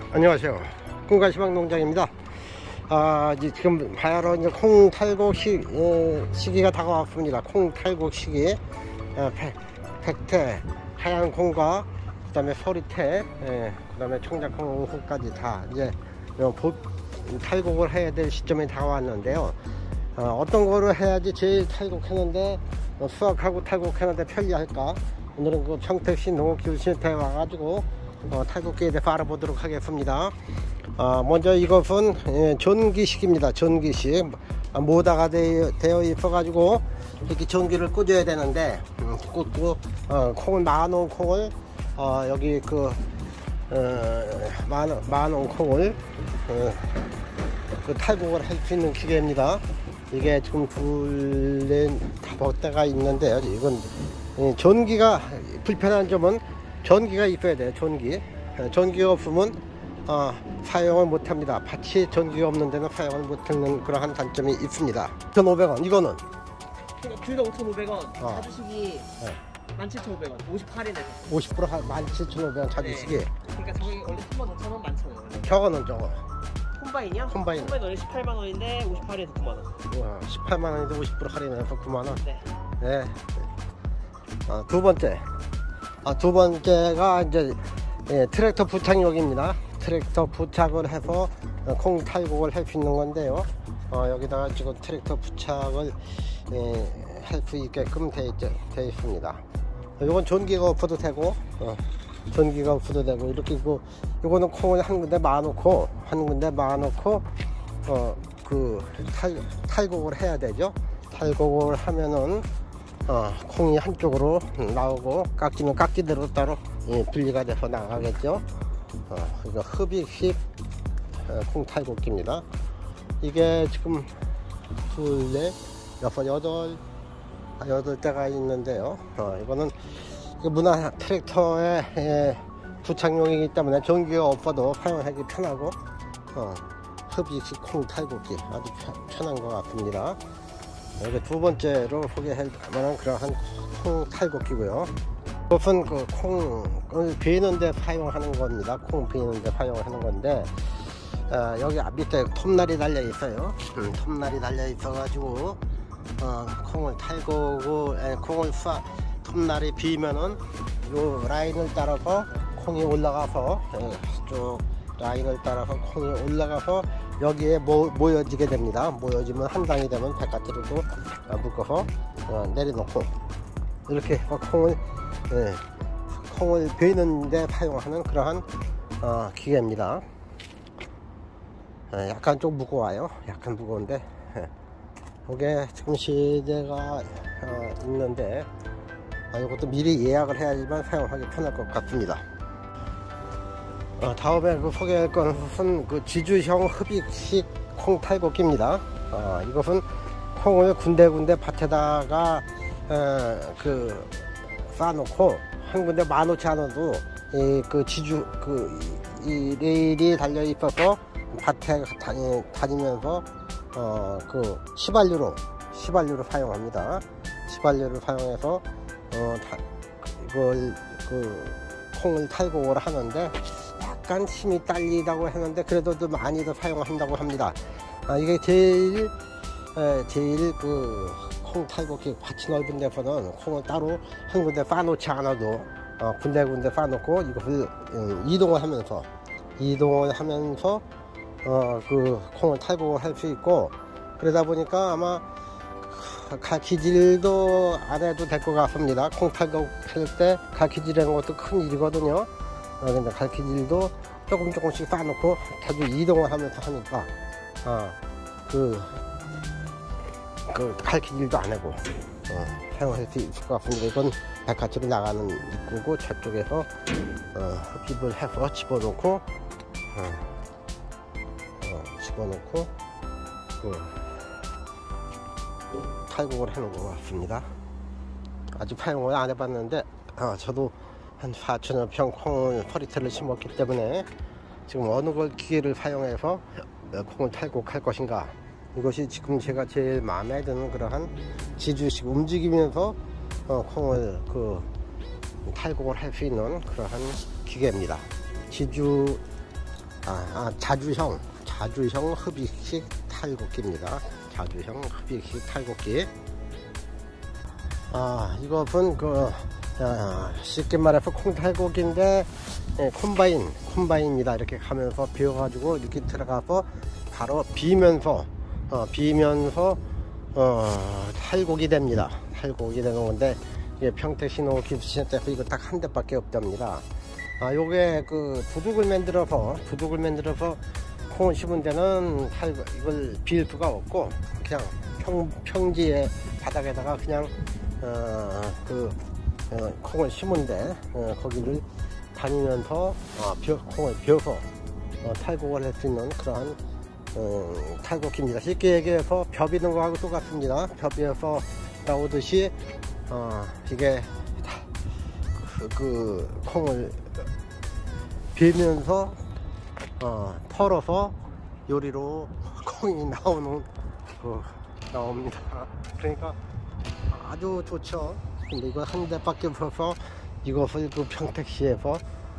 안녕하세요. 꿈가시방 농장입니다. 이제 지금 바야흐로 이제 콩 탈곡 시기가 다가왔습니다. 콩 탈곡 시기, 백태, 하얀 콩과 그 다음에 서리태, 그 다음에 청자콩까지 다 이제 탈곡을 해야 될 시점이 다가왔는데요. 어떤 거를 해야지 제일 탈곡했는데 수확하고 탈곡했는데 편리할까? 오늘은 그 평택시 농업기술센터에 와가지고 탈곡기에 대해서 알아보도록 하겠습니다. 먼저 이것은 전기식입니다. 전기식 모다가 되어 있어 가지고 이렇게 전기를 꽂아야 되는데 꽂고 콩을 마놓은 콩을 여기 그 마놓은 콩을 그 탈곡을 할 수 있는 기계입니다. 이게 지금 다섯 대가 있는데요. 이건 전기가 불편한 점은 전기가 있어야 돼요. 전기가 없으면 사용을 못합니다. 밭이 전기가 없는 데는 사용을 못하는 그러한 단점이 있습니다. 2,500원. 이거는 둘 다 5,500원. 자주식이 17,500원. 58인에서 50% 17,500원 자주식이. 네. 그러니까 저기 원래 35,000원 11,000원. 저거는 저거 콤바인이요? 콤바인 원래 18만원인데 58에서 9만원. 18만원인데 50% 할인해서 9만원. 네. 네. 두 번째가 이제 트랙터 부착용입니다. 트랙터 부착을 해서 콩 탈곡을 할 수 있는 건데요. 여기다가 지금 트랙터 부착을 할 수 있게끔 되어 있습니다. 이건 전기가 없어도 되고, 이렇게 있고, 이거는 콩을 한 군데 마놓고, 그 탈곡을 해야 되죠. 탈곡을 하면은 콩이 한쪽으로 나오고 깍지는 깍지대로 따로 분리가 돼서 나가겠죠. 이거 흡입식 콩 탈곡기입니다. 이게 지금 둘, 넷, 여섯, 여덟 대가 있는데요. 이거는 문화 트랙터의 부착용이기 때문에 전기가 없어도 사용하기 편하고 흡입식 콩 탈곡기 아주 편한 것 같습니다. 여기 두 번째로 소개할 만한 그러한 콩 탈곡기고요. 이것은 그 콩을 베는데 사용하는 겁니다. 콩 베는데 사용하는 건데, 여기 밑에 톱날이 달려 있어요. 톱날이 달려 있어 가지고 콩을 톱날이 비면은 요 라인을 따라서 콩이 올라가서 쭉 라인을 따라서 콩이 올라가서 여기에 모여지게 됩니다. 모여지면 한 단이 되면 바깥으로도 묶어서 내려놓고 이렇게 콩을 베는데 사용하는 그러한 기계입니다. 약간 좀 무거워요. 약간 무거운데 이게 지금 시대가 있는데 이것도 미리 예약을 해야지만 사용하기 편할 것 같습니다. 다음에 소개할 것은 그 지주형 흡입식 콩 탈곡기입니다. 이것은 콩을 군데군데 밭에다가 쌓아놓고 한 군데 마놓지 않아도 이 레일이 달려 있어서 밭에 다니면서 시발유로 사용합니다. 시발유를 사용해서 이걸 콩을 탈곡을 하는데 약간 힘이 딸리다고 했는데 그래도 좀 많이도 사용한다고 합니다. 이게 제일 콩 탈곡기 밭이 넓은 데서는 콩을 따로 한 군데 쌓아놓지 않아도 군데군데 쌓아놓고 이것을 이동을 하면서 그 콩을 탈곡을 할 수 있고, 그러다 보니까 아마 갈퀴질도 안 해도 될 것 같습니다. 콩 탈곡할 때 갈퀴질하는 것도 큰 일이거든요. 근데 갈퀴질도 조금씩 쌓아놓고 자주 이동을 하면서 하니까 그 갈퀴질도 안 하고 사용할 수 있을 것 같습니다. 이건 바깥으로 나가는 입구고 저쪽에서 흡입을 해서 집어넣고 탈곡을 해놓은 것 같습니다. 아직 사용을 안 해봤는데 저도 한 4,000여 평 콩을 서리태를 심었기 때문에 지금 어느 걸 기계를 사용해서 콩을 탈곡할 것인가, 이것이 지금 제가 제일 마음에 드는 그러한 지주식 움직이면서 콩을 탈곡을 할 수 있는 그러한 기계입니다. 지주 자주형 흡입식 탈곡기입니다. 자주형 흡입식 탈곡기. 이것은 쉽게 말해서 콩탈곡기인데, 콤바인입니다. 이렇게 가면서 비워가지고 이렇게 들어가서 바로 비면서 탈곡이 됩니다. 탈곡이 되는 건데, 이게 평택 신호 기술시장 때문에 이거 딱 한 대밖에 없답니다. 요게 부둑을 만들어서 콩을 심은 데는 이걸 비울 수가 없고, 그냥 평지에 바닥에다가 그냥 콩을 심은데, 거기를 다니면서 콩을 비워서 탈곡을 할 수 있는 그러한 탈곡기입니다. 쉽게 얘기해서 벼 비는 거하고 똑같습니다. 벼 비어서 나오듯이 이게 콩을 비면서 털어서 요리로 콩이 나옵니다. 그러니까 아주 좋죠. 근데 이거 한 대밖에 없어서 이것을 평택시에서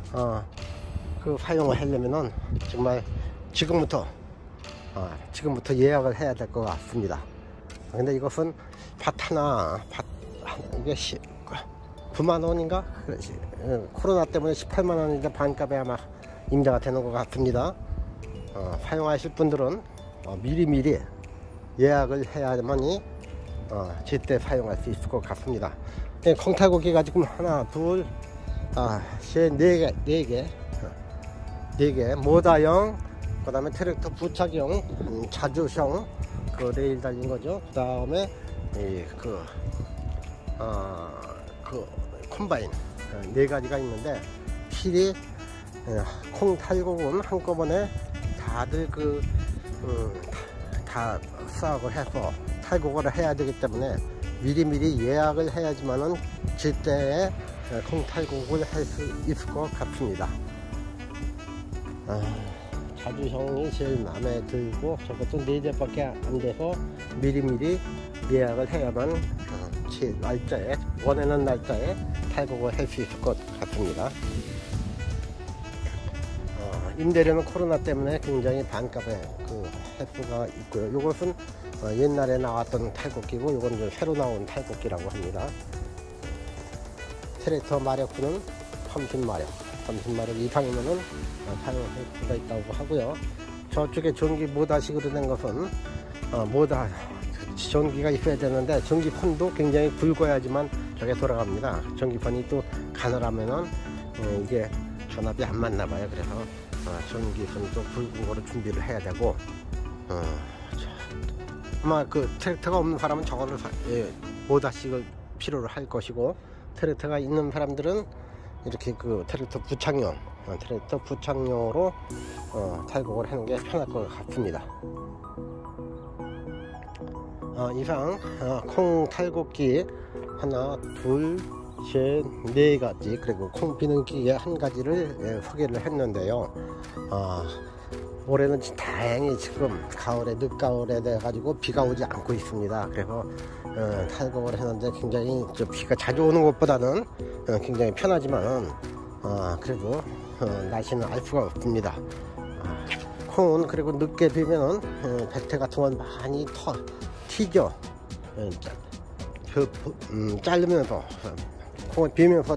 사용을 하려면은 정말 지금부터 예약을 해야 될 것 같습니다. 근데 이것은 밭 이게 9만원인가? 코로나 때문에 18만원인데 반값에 아마 임대가 되는 것 같습니다. 사용하실 분들은 미리미리 예약을 해야만이 제때 사용할 수 있을 것 같습니다. 콩탈곡기가 지금 하나, 둘, 셋, 네 개, 모다형, 그 다음에 트랙터 부착형, 자주형, 레일 달린 거죠. 그 다음에 콤바인, 네 가지가 있는데, 필히 콩탈곡은 한꺼번에 다들 다 수확을 해서 탈곡을 해야 되기 때문에 미리미리 예약을 해야지만은 제때에 콩탈곡을 할 수 있을 것 같습니다. 자주형이 제일 마음에 들고, 저것도 4대밖에 안 돼서 미리미리 예약을 해야만 제 날짜에, 원하는 날짜에 탈곡을 할 수 있을 것 같습니다. 임대료는 코로나 때문에 굉장히 반값에 횟수가 있고요. 이것은 옛날에 나왔던 탈곡기고, 이건 좀 새로 나온 탈곡기라고 합니다. 트랙터 마력수는 30마력 이상이면은 사용할 수가 있다고 하고요. 저쪽에 전기 모다식으로 된 것은 모다 전기가 있어야 되는데, 전기판도 굉장히 굵어야지만 저게 돌아갑니다. 전기판이 또 가늘하면은 이게 전압이 안 맞나 봐요. 그래서 전기선도 굵은 거로 준비를 해야 되고, 아마 트랙터가 없는 사람은 저거를 모다식을 필요로 할 것이고, 트랙터가 있는 사람들은 이렇게 트랙터 부착용으로 탈곡을 하는 게 편할 것 같습니다. 이상 콩 탈곡기 하나, 둘, 셋, 네 가지, 그리고 콩 비는 기계 한 가지를 소개를 했는데요. 올해는 다행히 지금 가을에, 늦가을에 돼 가지고 비가 오지 않고 있습니다. 그래서 탈곡을 했는데 굉장히 비가 자주 오는 것보다는 굉장히 편하지만, 그래도 날씨는 알 수가 없습니다. 콩은 그리고 늦게 비면은 백태 같은 건 많이 튀죠. 자르면서 콩을 비면서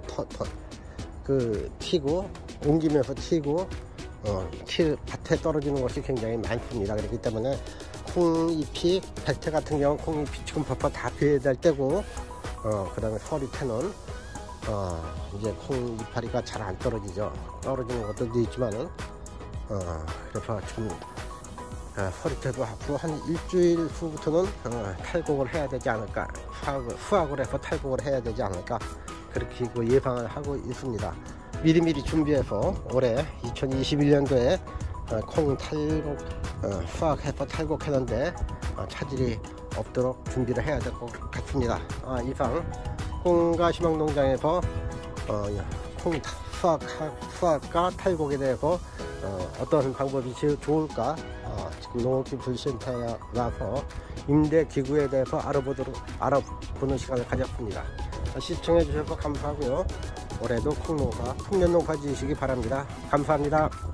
튀고, 옮기면서 튀고, 밭에 떨어지는 것이 굉장히 많습니다. 그렇기 때문에 콩잎이, 백태 같은 경우는 콩잎이 지금 벌써 다 비어야 될 때고, 그 다음에 서리태는 이제 콩 이파리가 잘 안 떨어지죠. 떨어지는 것도 있지만은, 그래서 지금 서리태도 앞으로 한 일주일 후부터는 탈곡을 해야 되지 않을까, 수확을 해서 탈곡을 해야 되지 않을까, 그렇게 예상을 하고 있습니다. 미리미리 준비해서 올해 2021년도에 콩 탈곡, 수확해서 탈곡했는데 차질이 없도록 준비를 해야 될 것 같습니다. 이상 콩과 희망농장에서 콩 수확과 탈곡에 대해서 어떤 방법이 제일 좋을까, 지금 농업기술센터에 와서 임대기구에 대해서 알아보는 시간을 가졌습니다. 시청해 주셔서 감사하고요. 올해도 콩농사, 풍년농사 지으시기 바랍니다. 감사합니다.